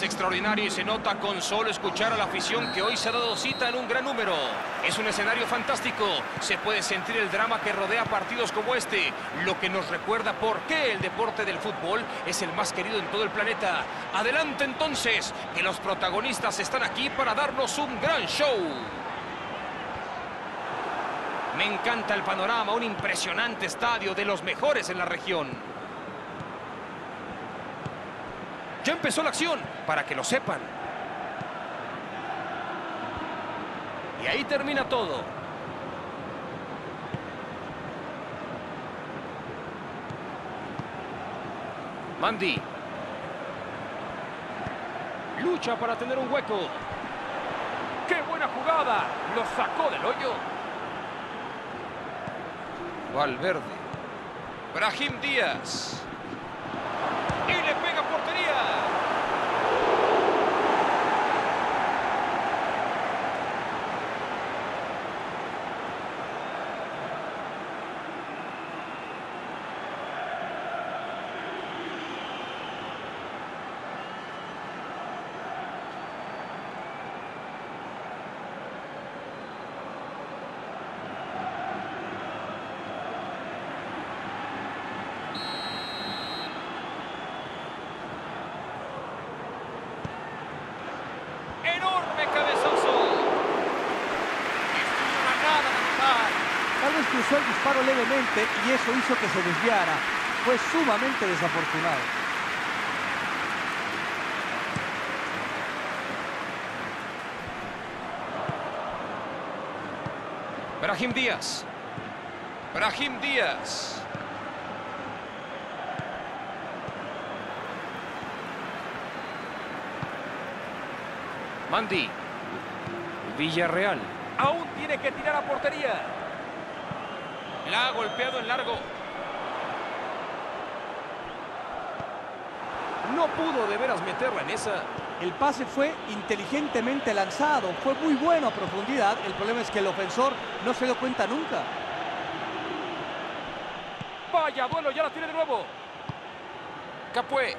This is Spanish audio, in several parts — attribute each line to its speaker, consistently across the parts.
Speaker 1: extraordinario y se nota con solo escuchar a la afición que hoy se ha dado cita en un gran número. Es un escenario fantástico. Se puede sentir el drama que rodea partidos como este, lo que nos recuerda por qué el deporte del fútbol es el más querido en todo el planeta. Adelante entonces, que los protagonistas están aquí para darnos un gran show. Me encanta el panorama, un impresionante estadio de los mejores en la región. Ya empezó la acción, para que lo sepan. Y ahí termina todo. Mandy. Lucha para tener un hueco. ¡Qué buena jugada! Lo sacó del hoyo. Valverde. Brahim Díaz. Y le pega a portería.
Speaker 2: Cruzó el disparo levemente y eso hizo que se desviara. Fue sumamente desafortunado.
Speaker 1: Brahim Díaz. Brahim Díaz. Mandy. Villarreal. Aún tiene que tirar a portería. La ha golpeado en largo. No pudo de veras meterla en esa.
Speaker 2: El pase fue inteligentemente lanzado. Fue muy bueno a profundidad. El problema es que el ofensor no se dio cuenta nunca.
Speaker 1: Vaya duelo, ya la tiene de nuevo. Capué.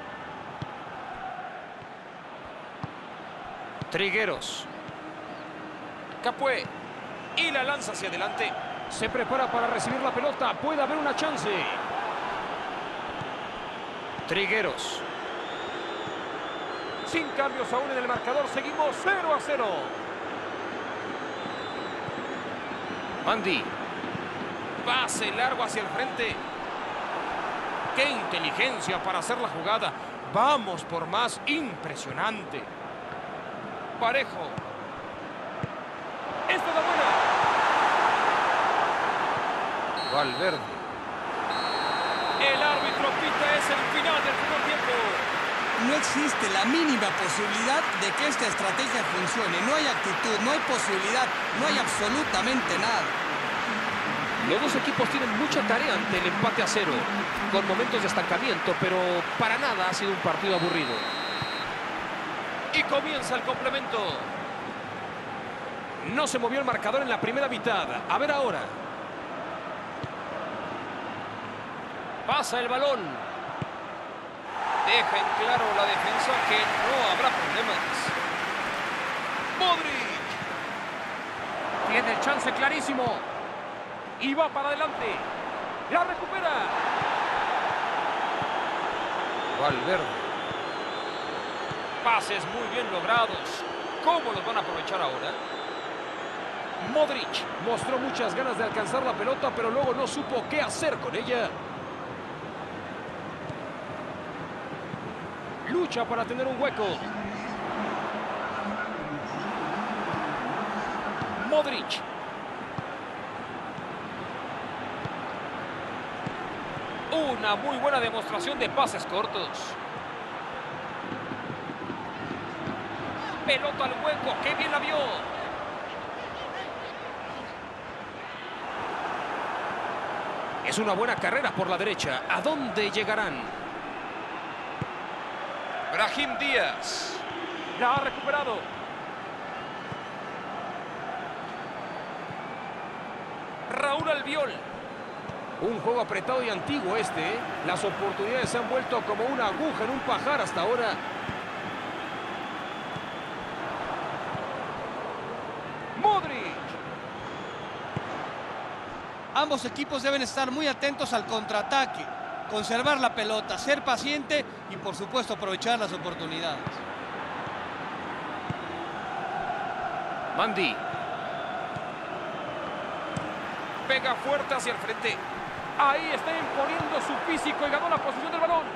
Speaker 1: Trigueros. Capué. Y la lanza hacia adelante. Se prepara para recibir la pelota. Puede haber una chance. Trigueros. Sin cambios aún en el marcador. Seguimos 0-0. Mandy. Pase largo hacia el frente. ¡Qué inteligencia para hacer la jugada! Vamos por más. Impresionante. Parejo. ¡Esta es la buena! Valverde. El árbitro pita, es el final del primer tiempo.
Speaker 3: No existe la mínima posibilidad de que esta estrategia funcione. No hay actitud, no hay posibilidad, no hay absolutamente nada.
Speaker 1: Los dos equipos tienen mucha tarea ante el empate a 0, con momentos de estancamiento, pero para nada ha sido un partido aburrido. Y comienza el complemento. No se movió el marcador en la primera mitad. A ver ahora. Pasa el balón. Deja en claro la defensa que no habrá problemas. Modric. Tiene el chance clarísimo. Y va para adelante. La recupera. Valverde. Pases muy bien logrados. ¿Cómo los van a aprovechar ahora? Modric mostró muchas ganas de alcanzar la pelota, pero luego no supo qué hacer con ella. Lucha para tener un hueco. Modric. Una muy buena demostración de pases cortos. Pelota al hueco, qué bien la vio. Es una buena carrera por la derecha. ¿A dónde llegarán? Brahim Díaz. La ha recuperado. Raúl Albiol. Un juego apretado y antiguo este, ¿eh? Las oportunidades se han vuelto como una aguja en un pajar hasta ahora.
Speaker 2: Ambos equipos deben estar muy atentos al contraataque, conservar la pelota, ser paciente y por supuesto aprovechar las oportunidades.
Speaker 1: Mandy. Pega fuerte hacia el frente.
Speaker 4: Ahí está imponiendo su físico y ganó la posición del balón.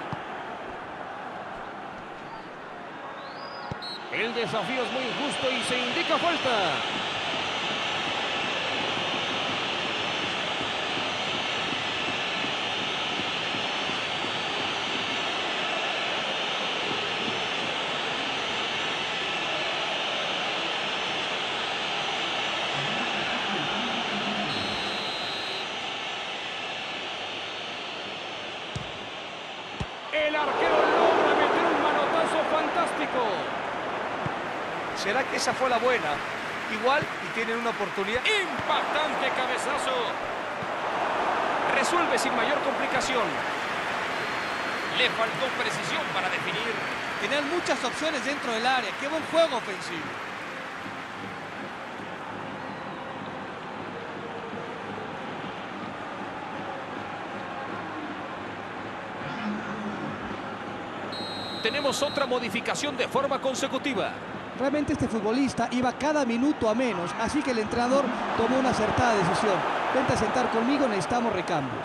Speaker 4: El desafío es muy injusto y se indica falta. El arquero logra meter un manotazo fantástico.
Speaker 2: ¿Será que esa fue la buena? Igual y tienen una oportunidad.
Speaker 1: Impactante cabezazo. Resuelve sin mayor complicación. Le faltó precisión para definir.
Speaker 2: Tenían muchas opciones dentro del área. ¡Qué buen juego ofensivo!
Speaker 1: Tenemos otra modificación de forma consecutiva.
Speaker 2: Realmente este futbolista iba cada minuto a menos, así que el entrenador tomó una acertada decisión. Vente a sentar conmigo, necesitamos recambios.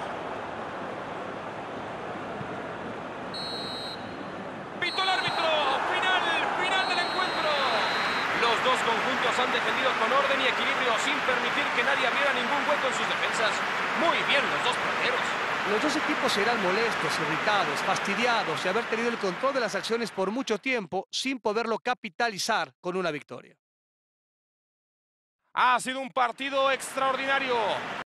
Speaker 1: Pitó el árbitro. Final del encuentro. Los dos conjuntos han defendido con orden y equilibrio sin permitir que nadie abriera ningún hueco en sus defensas. Muy bien los dos porteros.
Speaker 2: Los dos equipos serán molestos, irritados, fastidiados de haber tenido el control de las acciones por mucho tiempo sin poderlo capitalizar con una victoria.
Speaker 1: Ha sido un partido extraordinario.